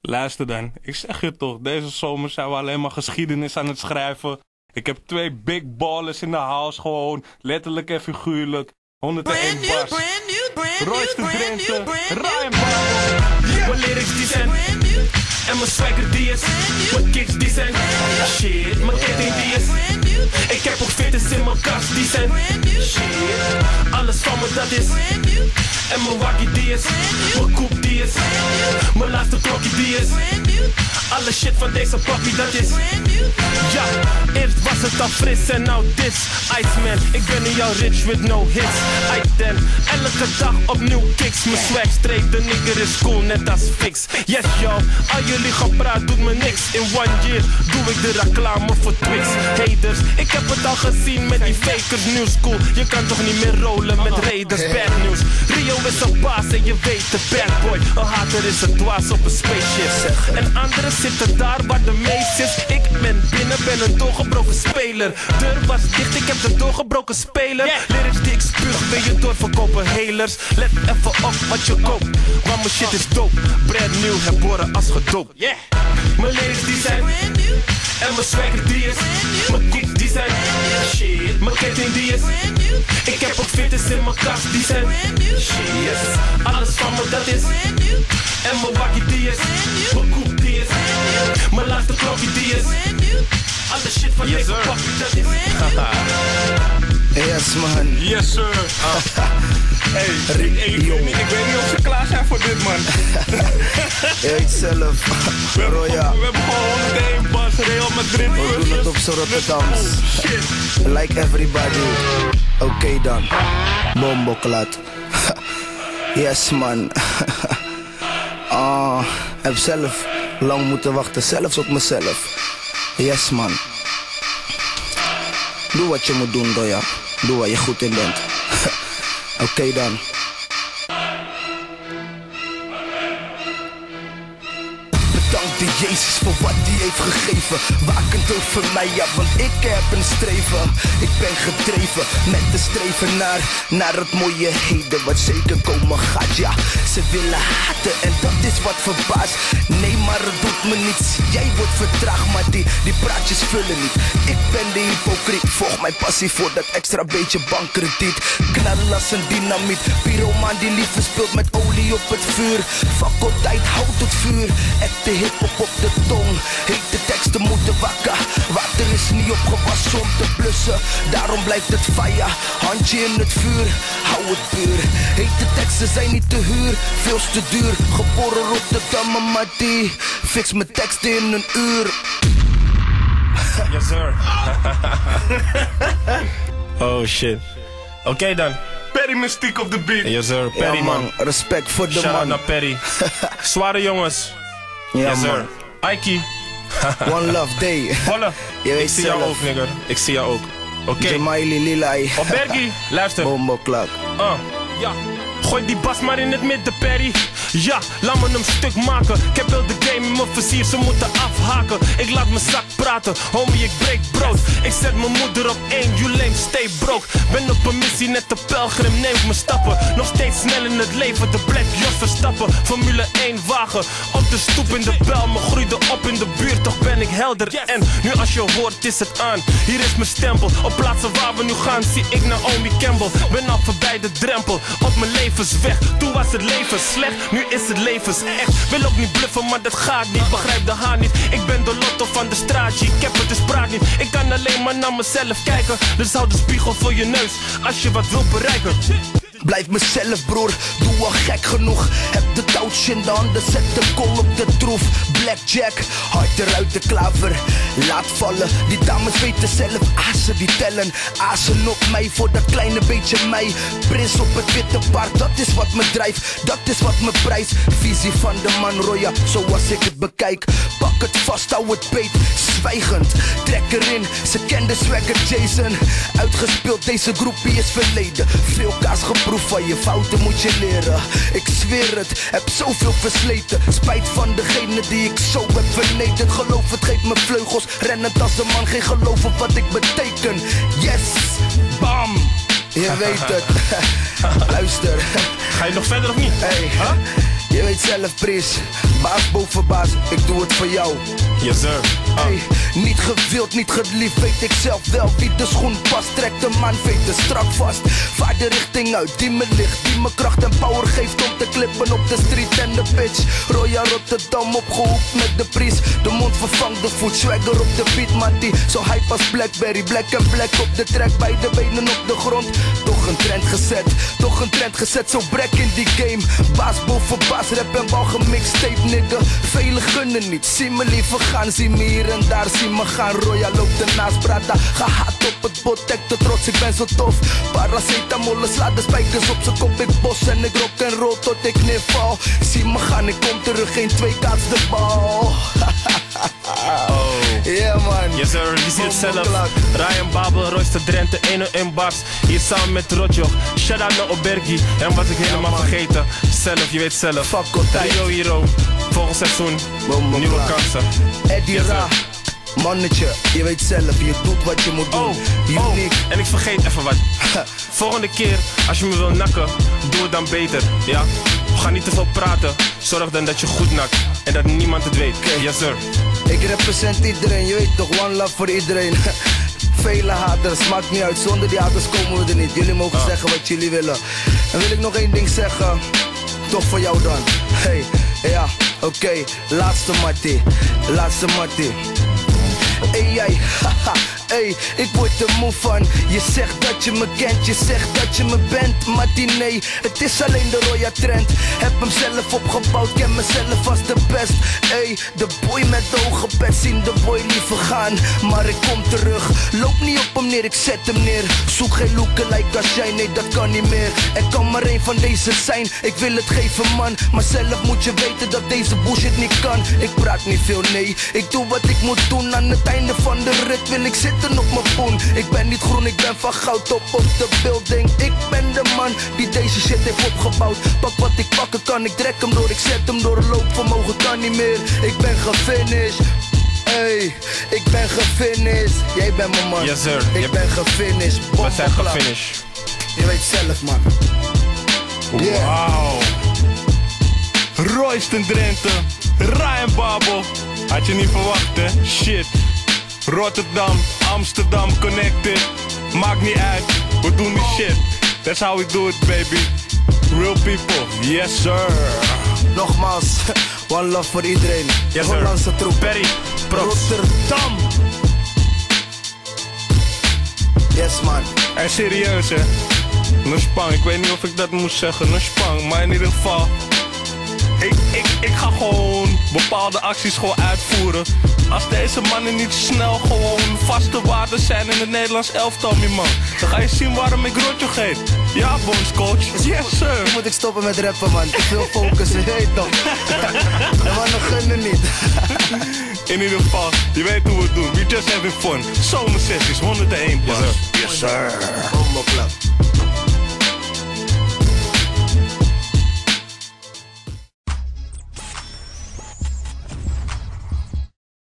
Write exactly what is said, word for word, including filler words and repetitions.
Luister dan, ik zeg je toch, deze zomer zijn we alleen maar geschiedenis aan het schrijven. Ik heb twee big ballers in de house gewoon, letterlijk en figuurlijk. honderdéén bars. Royce de Drenthe, Ryan Babel. Mijn lyrics die zijn en mijn swagger die is. Mijn kicks die zijn shit, mijn ketting die is. Ik heb ook fitters in mijn kast die zijn shit. Alles van me dat is. En mijn wakkie die is. Mijn koep die is. Mijn laatste klokje die is. Alle shit van deze papi dat is. Ja, eerst was het al fris en nou dit. Iceman, ik ben nu al rich with no hits. I ten, elke dag opnieuw kicks. Mijn swag straight, de nigger is cool net als fix. Yes yo, al jullie gepraat doet me niks. In one year doe ik de reclame voor Twix. Haters, ik heb het al gezien met die fakers. New school, je kan toch niet meer rollen met raiders. Bad news, Rio is een baas en je weet de bad boy. Een hater is een dwaas op een spaceship. En anderen zitten daar waar de meest is. Ik ben binnen, ben een doorgebroken speler. Deur was dicht, ik heb de doorgebroken speler. Lyrics die ik spuug, ben je doorverkopen halers. Let even op wat je koopt, want mijn shit is dope. Brand new, herboren als gedoopt. Yeah. Mijn lyrics die zijn en mijn swagger die is. Mijn kicks die zijn shit. Mijn ketting die is. Ik heb ook fitters in mijn kast die zijn shit. Yes. Alles van me dat is. En mijn wakkie die is. Mijn koep die is. Mijn laatste klokje die is. Alle shit van deze papi dat is. Yes man. Yes sir. Uh. Hey, ik, ik, ik, weet niet, ik weet niet of ze klaar zijn voor dit man. Je weet zelf. We hebben, Roya. we hebben gewoon honderdéén bars, Real Madrid. We doen het op z'n Rotterdams. Oh shit. Like everybody. Oké okay dan. Bomboklat. Yes man. Ah, heb zelf lang moeten wachten, zelfs op mezelf. Yes man. Doe wat je moet doen, Roya. Doe waar je goed in bent. Oké okay dan. Bedankt de Jezus voor wat hij heeft gegeven. Wakend over mij, ja, want ik heb een streven. Ik ben gedreven met de streven naar, naar het mooie heden. Wat zeker komen gaat, ja. Ze willen haten en dat is wat verbaast. Nee, maar het doet me niets. Jij wordt vertraagd, maar die, die praatjes vullen niet. Ik ben de hypocriet, volg mijn passie voor dat extra beetje bankkrediet. Knallen als een dynamiet, pyromaan die liever speelt met olie op het vuur. Faculteit houdt het vuur, echte hiphop op de tong. Hete teksten moeten wakker, water is niet opgewassen om te blussen. Daarom blijft het fire, handje in het vuur, hou het puur. Hete teksten zijn niet te huur, veel te duur. Geboren Rotterdammer, maar die fix mijn teksten in een uur. Yes sir. Oh shit. Oké okay, dan. Perry Mystiek op de beat. Yes sir, Perry Ja, man. man. Respect voor de Shout out man. naar Perry. Zware jongens. Ja, Yes sir. man. Ike. One love day. Holla. Je Ik weet zie jou zelf. ook, nigger. Ik zie jou ook. Oké. Okay. Jamaili Lilai. Op Bergie, luister. Bomboklak. Uh, ja. Gooi die bas maar in het midden, Perry. Ja, laat me hem stuk maken. Ik heb wel de game in mijn vizier, ze moeten afhaken. Ik laat mijn zak praten, homie, ik breek brood. Ik zet mijn moeder op één, you lame, stay broke. Ben op een missie, net de pelgrim, neemt mijn stappen. Nog steeds snel in het leven, de Black Jos Verstappen. Formule één wagen, op de stoep in de bel. Me groeide op in de buurt, toch ben ik helder. En nu als je hoort, is het aan. Hier is mijn stempel, op plaatsen waar we nu gaan, zie ik Naomi Campbell. Ben al voorbij de drempel, op mijn levensweg. Toen was het leven slecht, nu is het levens echt. Wil ook niet bluffen, maar dat gaat niet. Begrijp de haan niet, ik ben de lotto van de straatje. Ik heb het dus praat niet, ik kan alleen maar naar mezelf kijken. Dus hou de spiegel voor je neus, als je wat wilt bereiken. Blijf mezelf broer, doe al gek genoeg. Heb de touwtje in de handen, zet de kool op de troef. Blackjack, hard eruit de klaver. Laat vallen, die dames weten zelf. Azen die tellen, azen op mij voor dat kleine beetje mij. Prins op het witte paard, dat is wat me drijft. Dat is wat me prijs, visie van de man Roya. Zoals ik het bekijk, pak het vast, hou het beet. Zwijgend, trek erin, ze kende swagger Jason. Uitgespeeld, deze groepie is verleden. Veel kaas geproefd, van je fouten moet je leren. Ik zweer het, heb zoveel versleten. Spijt van degene die ik zo heb vernederd. Geloof het geeft me vleugels, rennend als een man. Geen geloof op wat ik beteken. Yes, bam, je weet het. Luister. Ga je nog verder of niet? Hey, huh? Je weet zelf, Pris. Baas boven baas, ik doe het voor jou. Yes sir. Uh. Hey, niet gewild, niet geliefd, weet ik zelf wel wie de schoen past. Trekt de man veten strak vast. Vaar de richting uit die me ligt, die me kracht en power geeft om te klippen op de street en de pitch. Royal Rotterdam opgehoekt met de pries. De mond vervangt de voet, swagger op de beat, mattie. Zo hype als Blackberry, black en black op de track. Beide benen op de grond, toch een trend gezet. Toch een trend gezet, zo brek in die game. Baas boven baas, rap en bal gemixtape, nigga. Velen gunnen niet, zie me liever gaan. Zie me hier en daar, zie me gaan. Royal loopt ernaast, brada. Gehaat op het bot, tek de trots, ik ben zo tof. Paracetamol, sla de spijkers op z'n kop. Ik bos en ik rock en roll tot ik neerval. Zie me gaan, ik kom terug, geen twee kaats de bal. Oh. Yeah man. Yes sir, je ziet het zelf. Ryan Babel, Royster Drenthe, één nul één bars. Hier samen met Rotjoch. Shout out naar Obergi. En wat ik helemaal ja, vergeten. Zelf, je weet zelf. Fuck altijd. Rio Hero. Volgend seizoen. Nieuwe kansen. Eddie Yes, Ra. Mannetje, je weet zelf, je doet wat je moet doen. Oh, oh, Uniek. en ik vergeet even wat. Volgende keer, als je me wil nakken, doe het dan beter, ja? Ga niet te veel praten, zorg dan dat je goed nakt. En dat niemand het weet, Okay. Yes sir. Ik represent iedereen, je weet toch, one love voor iedereen. Vele haters, maakt niet uit, zonder die haters komen we er niet. Jullie mogen Ah. zeggen wat jullie willen. En wil ik nog één ding zeggen, toch voor jou dan. Hey, ja, oké, okay. Laatste mattie, laatste mattie. Hey jij, haha, hey, ik word er moe van. Je zegt dat je me kent, je zegt dat je me bent. Mattie nee, het is alleen de Roya trend. Heb hem zelf opgebouwd, ken mezelf als de best. Hey, de boy met de hoge pet, zien de boy liever gaan. Maar ik kom terug, loop niet op hem neer, ik zet hem neer. Zoek geen lookalike als jij, nee dat kan niet meer. Er kan maar één van deze zijn, ik wil het geven man. Maar zelf moet je weten dat deze bullshit niet kan. Ik praat niet veel, nee, ik doe wat ik moet doen. Aan het einde van de rit wil ik zitten op mijn poen. Ik ben niet groen, ik ben van goud op op de building. Ik ben de man die deze shit heeft opgebouwd. Pak wat ik pakken kan, ik trek hem door, ik zet hem door. Loopvermogen kan niet meer, ik ben gefinished. Hey, ik ben gefinished. Jij bent mijn man. Yes sir. Ik Je- ben gefinished. We zijn Bommelklap. gefinished. Je weet zelf man. Yeah. Wauw. Royster Drenthe, Ryan Babel. Had je niet verwacht hè? Shit. Rotterdam, Amsterdam connected. Maakt niet uit, we doen die shit. That's how we do it baby. Real people, yes sir. Nogmaals, one love voor iedereen. Yes De sir. Hollandse troep. Perry, props. Rotterdam. Yes man. En serieus hè. Nospang, ik weet niet of ik dat moest zeggen. Nospang, maar in ieder geval. Ik, ik, ik ga gewoon bepaalde acties gewoon uitvoeren. Als deze mannen niet snel gewoon vaste waarden zijn in het Nederlands elftal, mijn man. Dan ga je zien waarom ik Rotjoch heet. Ja, bondscoach. Yes, sir. Nu moet ik stoppen met rappen man. Te veel focus, je weet toch. De mannen gunnen niet. In ieder geval, je weet hoe we het doen. We just having fun. Zomersessies, honderdéén plus. Yes, sir. Yes, sir.